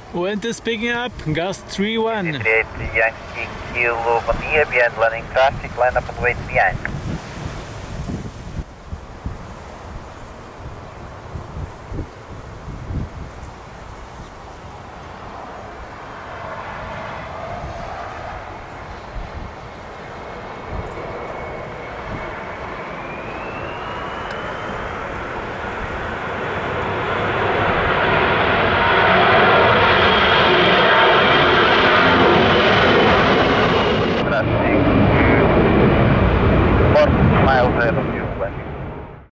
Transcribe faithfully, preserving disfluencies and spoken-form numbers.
Wind is picking up, gust three one. Yankee Kilo, bom dia, Bian landing traffic, line up and wait Bianca.